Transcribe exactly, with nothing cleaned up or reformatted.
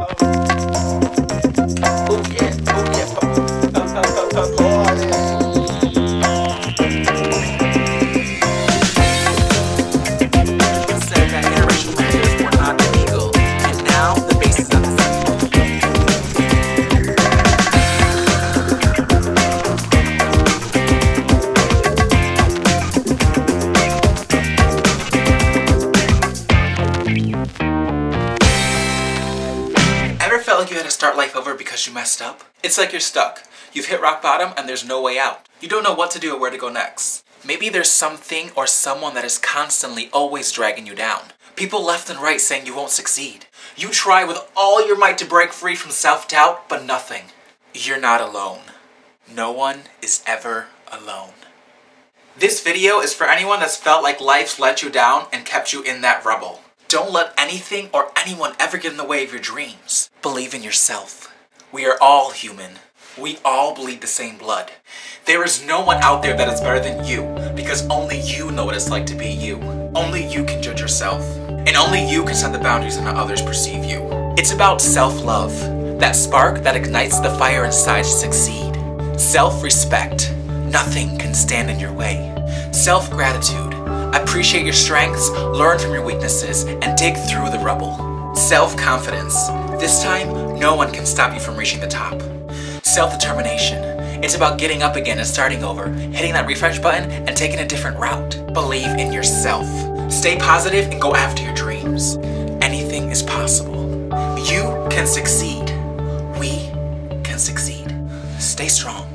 Oh yeah, oh yeah, oh, oh, oh, oh, oh. Said that interracial marriages were not illegal, and now the base is on the side. Ever felt like you had to start life over because you messed up? It's like you're stuck. You've hit rock bottom and there's no way out. You don't know what to do or where to go next. Maybe there's something or someone that is constantly always dragging you down. People left and right saying you won't succeed. You try with all your might to break free from self-doubt, but nothing. You're not alone. No one is ever alone. This video is for anyone that's felt like life's let you down and kept you in that rubble. Don't let anything or anyone ever get in the way of your dreams. Believe in yourself. We are all human. We all bleed the same blood. There is no one out there that is better than you, because only you know what it's like to be you. Only you can judge yourself. And only you can set the boundaries on how others perceive you. It's about self-love. That spark that ignites the fire inside to succeed. Self-respect. Nothing can stand in your way. Self-gratitude. Appreciate your strengths, learn from your weaknesses, and dig through the rubble. Self-confidence. This time, no one can stop you from reaching the top. Self-determination. It's about getting up again and starting over, hitting that refresh button and taking a different route. Believe in yourself. Stay positive and go after your dreams. Anything is possible. You can succeed. We can succeed. Stay strong.